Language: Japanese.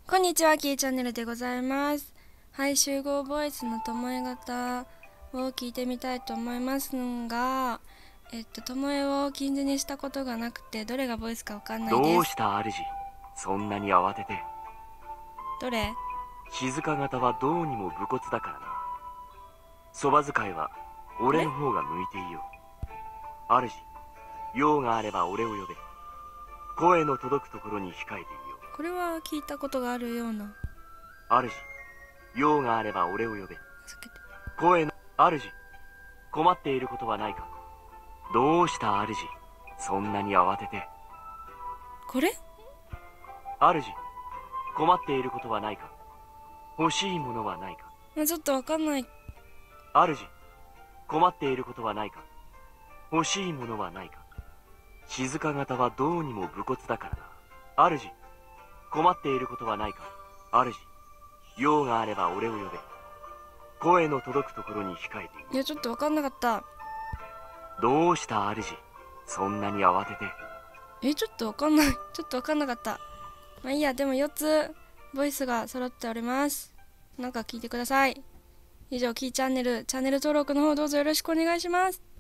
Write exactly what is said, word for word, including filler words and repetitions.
こんにちは、キーチャンネルでございます。はい、集合ボイスのともえ型を聞いてみたいと思いますが、えっと、ともえを禁じにしたことがなくて、どれがボイスかわかんないです。 どうした主、そんなに慌てて。 どれ？ 静か型はどうにも武骨だからな。そば使いは俺の方が向いていよう。主、用があれば俺を呼べ。声の届くところに控えていよこれは聞いたことがあるような。 う。主、用があれば俺を呼べ。 避けて。 声の主、困っていることはないか。どうした主、そんなに慌てて。 これ？ 主、困っていることはないか。欲しいものはないか。 まあ、ちょっとわかんない。 主、困っていることはないか。欲しいものはないか。静か型はどうにも武骨だからな。主、困っていることはないか。主、用があれば俺を呼べ。声の届くところに控えている。 いや、ちょっとわかんなかった。 どうした主、そんなに慌てて。 え、ちょっとわかんない。ちょっとわかんなかった。まあいいや、でもよっつボイスが揃っております。なんか聞いてください。以上、キーチャンネル、チャンネル登録の方どうぞよろしくお願いします。